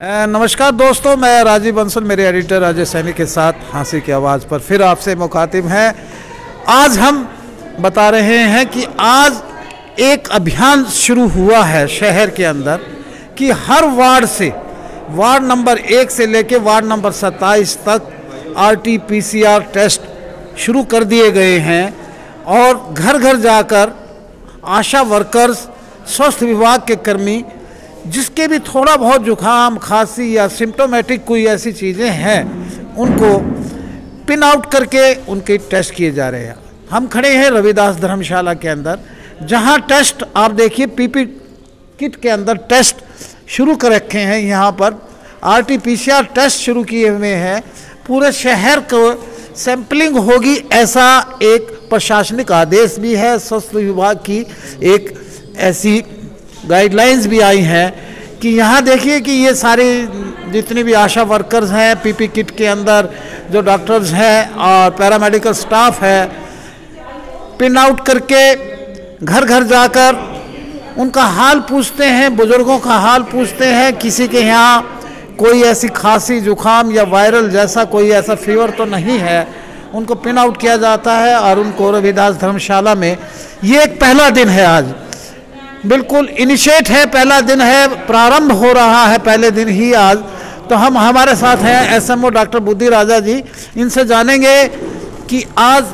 नमस्कार दोस्तों, मैं राजीव बंसल, मेरे एडिटर अजय सैनी के साथ हंसी की आवाज़ पर फिर आपसे मुखातिब हैं। आज हम बता रहे हैं कि आज एक अभियान शुरू हुआ है शहर के अंदर कि हर वार्ड से, वार्ड नंबर 1 से लेकर वार्ड नंबर 27 तक RT-PCR टेस्ट शुरू कर दिए गए हैं और घर घर जाकर आशा वर्कर्स, स्वास्थ्य विभाग के कर्मी जिसके भी थोड़ा बहुत जुकाम, खांसी या सिम्टोमेटिक कोई ऐसी चीज़ें हैं, उनको पिन आउट करके उनके टेस्ट किए जा रहे हैं। हम खड़े हैं रविदास धर्मशाला के अंदर, जहां टेस्ट आप देखिए पीपी किट के अंदर टेस्ट शुरू कर रखे हैं। यहाँ पर RT-PCR टेस्ट शुरू किए हुए हैं। पूरे शहर को सैंपलिंग होगी, ऐसा एक प्रशासनिक आदेश भी है। स्वास्थ्य विभाग की एक ऐसी गाइडलाइंस भी आई हैं कि यहाँ देखिए कि ये सारे जितने भी आशा वर्कर्स हैं, पीपी किट के अंदर जो डॉक्टर्स हैं और पैरामेडिकल स्टाफ है, पिन आउट करके घर घर जाकर उनका हाल पूछते हैं, बुजुर्गों का हाल पूछते हैं। किसी के यहाँ कोई ऐसी खांसी, जुकाम या वायरल जैसा कोई ऐसा फीवर तो नहीं है, उनको पिन आउट किया जाता है और उनको रविदास धर्मशाला में ये एक पहला दिन है। आज बिल्कुल इनिशिएट है, पहला दिन है, प्रारंभ हो रहा है पहले दिन ही आज। तो हम हमारे साथ हैं SMO डॉक्टर बुद्धि राजा जी, इनसे जानेंगे कि आज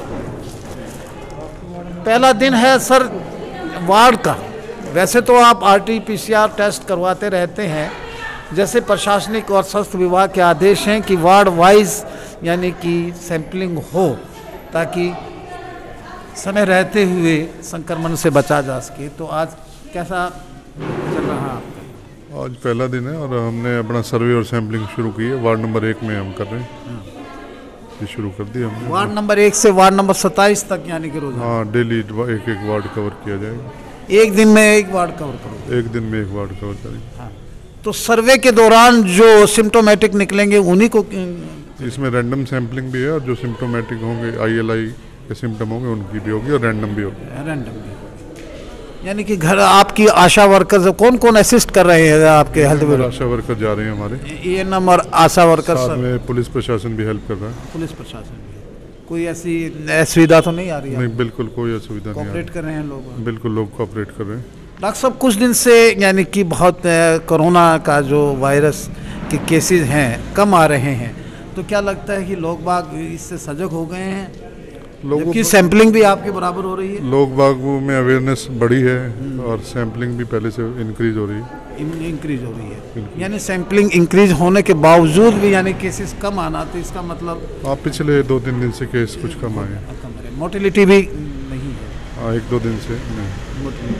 पहला दिन है सर वार्ड का। वैसे तो आप RT-PCR टेस्ट करवाते रहते हैं, जैसे प्रशासनिक और स्वास्थ्य विभाग के आदेश हैं कि वार्ड वाइज यानी कि सैंपलिंग हो ताकि समय रहते हुए संक्रमण से बचा जा सके। तो आज कैसा चल रहा है आपका? आज पहला दिन है और हमने अपना सर्वे और सैंपलिंग शुरू की है। वार्ड नंबर 1 में हम कर रहे हैं, ये शुरू कर दिया हमने। वार्ड नंबर 1 से वार्ड नंबर 27 तक यानी कि रोज? हाँ, डेली एक एक वार्ड कवर किया जाएगा। एक दिन में एक वार्ड कवर करो? एक दिन में एक वार्ड कवर करेंगे। हाँ। तो सर्वे के दौरान जो सिम्टोमेटिक निकलेंगे उन्हीं को? इसमें रैंडम सैंपलिंग भी है और जो सिम्टोमेटिक होंगे, ILI के सिम्टम होंगे, उनकी भी होगी और रैंडम भी होगी। रैंडम भी यानी कि घर आपकी आशा वर्कर्स कौन कौन असिस्ट कर रहे हैं आपके हेल्थ में? आशा वर्कर जा रहे हैं हमारे, ANM और आशा वर्कर्स, साथ में पुलिस प्रशासन भी हेल्प कर रहा है। पुलिस प्रशासन भी? कोई ऐसी असुविधा तो नहीं आ रही है? नहीं, बिल्कुल कोई असुविधा नहीं। कोऑपरेट कर रहे हैं लोग? बिल्कुल, लोग कोऑपरेट कर रहे हैं। डॉक्टर साहब, कुछ दिन से यानी कि बहुत कोरोना का जो वायरस के केसेस हैं कम आ रहे हैं, तो क्या लगता है कि लोग बाग इससे सजग हो गए हैं? लोगों की सैंपलिंग भी आपके बराबर हो रही है? लोग बागों में अवेयरनेस बढ़ी है और सैंपलिंग भी पहले से इंक्रीज हो रही है। इंक्रीज हो रही है यानी सैंपलिंग इंक्रीज होने के बावजूद भी यानी केसेस कम आना, तो इसका मतलब आप पिछले 2-3 दिन से केस कुछ कम आए हैं। मोटिलिटी भी नहीं है? हाँ, 1-2 दिन से नहीं।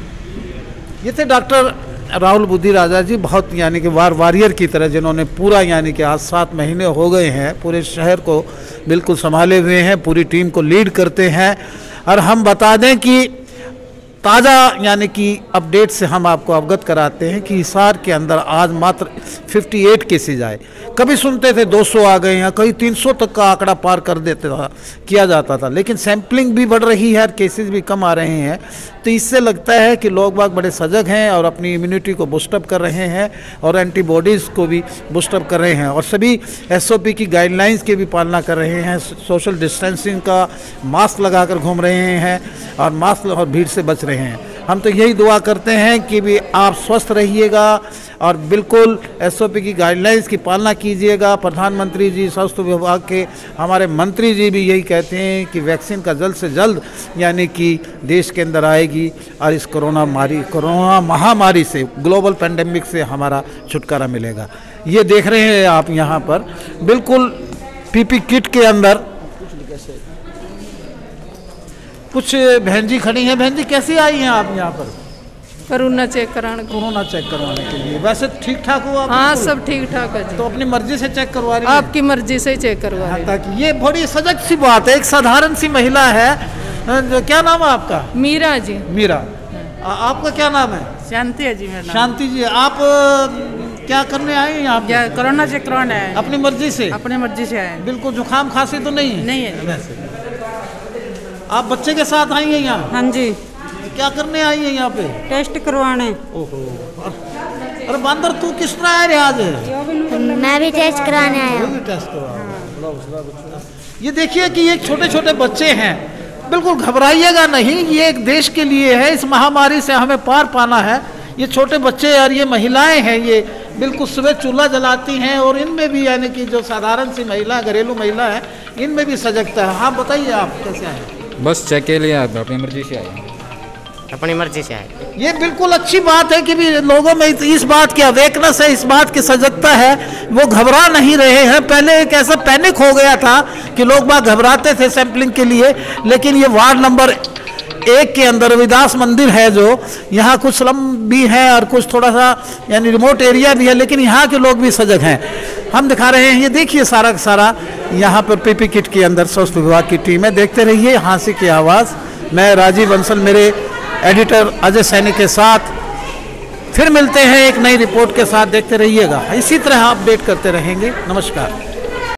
ये थे डॉक्टर राहुल बुद्धि राजा जी, बहुत यानी कि वॉरियर की तरह, जिन्होंने पूरा यानी कि आज 7 महीने हो गए हैं पूरे शहर को बिल्कुल संभाले हुए हैं, पूरी टीम को लीड करते हैं। और हम बता दें कि ताज़ा यानी कि अपडेट से हम आपको अवगत कराते हैं कि हिसार के अंदर आज मात्र 58 केसेज आए। कभी सुनते थे 200 आ गए हैं, कहीं 300 तक का आंकड़ा पार कर देता था, किया जाता था, लेकिन सैंपलिंग भी बढ़ रही है और केसेस भी कम आ रहे हैं। तो इससे लगता है कि लोग बाग बड़े सजग हैं और अपनी इम्यूनिटी को बूस्टअप कर रहे हैं और एंटीबॉडीज़ को भी बूस्टअप कर रहे हैं और सभी SOP की गाइडलाइंस की भी पालना कर रहे हैं। सोशल डिस्टेंसिंग का मास्क लगाकर घूम रहे हैं और मास्क और भीड़ से बच रहे हैं। हम तो यही दुआ करते हैं कि भी आप स्वस्थ रहिएगा और बिल्कुल SOP की गाइडलाइंस की पालना कीजिएगा। प्रधानमंत्री जी, स्वास्थ्य विभाग के हमारे मंत्री जी भी यही कहते हैं कि वैक्सीन का जल्द से जल्द यानी कि देश के अंदर आएगी और इस कोरोना महामारी से, ग्लोबल पेंडेमिक से हमारा छुटकारा मिलेगा। ये देख रहे हैं आप यहाँ पर बिल्कुल पीपी किट के अंदर कुछ बहन जी खड़ी हैं। बहन जी, कैसी आई हैं आप यहाँ पर? कोरोना चेक करवाने के लिए। वैसे ठीक ठाक हो आप? हाँ, सब ठीक ठाक है जी। तो अपनी मर्जी से चेक करवा रही हैं? आपकी मर्जी से चेक करवा रही हैं। ताकि ये बड़ी सजग सी बात है। एक साधारण सी महिला है, क्या नाम है आपका? मीरा जी। मीरा, आपका क्या नाम है? शांति है जी मेरा नाम। शांति जी, आप क्या करने आए हैं यहाँ पे? कोरोना चेक करवाने आए। अपनी मर्जी से? अपनी मर्जी से आए। बिल्कुल जुकाम खांसी तो नहीं है? नहीं है। वैसे आप बच्चे के साथ आई हैं यहाँ? हाँ जी। क्या करने आई हैं यहाँ पे? टेस्ट करवाने। ओहो, अरे बंदर तू किस तरह आया रे आज? मैं भी टेस्ट कराने आया हूँ। टेस्ट करवा। ये देखिए कि ये छोटे छोटे बच्चे हैं, बिल्कुल घबराइएगा नहीं, ये एक देश के लिए है, इस महामारी से हमें पार पाना है। ये छोटे बच्चे और ये महिलाएं हैं, ये बिल्कुल सुबह चूल्हा जलाती हैं और इनमें भी यानी कि जो साधारण सी महिला घरेलू महिला है इनमें भी सजगता है। हाँ बताइए आप कैसे आए? बस चेक के लिए आए, अपनी मर्जी से आए। अपनी मर्जी से आए। ये बिल्कुल अच्छी बात है कि भी लोगों में इस बात की अवेकनेस है, इस बात की सजगता है, वो घबरा नहीं रहे हैं। पहले एक ऐसा पैनिक हो गया था कि लोग बाग घबराते थे सैंपलिंग के लिए, लेकिन ये वार्ड नंबर 1 के अंदर रविदास मंदिर है, जो यहाँ कुछ स्लम भी है और कुछ थोड़ा सा यानी रिमोट एरिया भी है, लेकिन यहाँ के लोग भी सजग हैं। हम दिखा रहे हैं, ये देखिए सारा का सारा यहाँ पर पीपी किट के अंदर स्वास्थ्य विभाग की टीम है। देखते रहिए हाँसी की आवाज़। मैं राजीव बंसल मेरे एडिटर अजय सैनी के साथ फिर मिलते हैं एक नई रिपोर्ट के साथ। देखते रहिएगा, इसी तरह अपडेट करते रहेंगे। नमस्कार।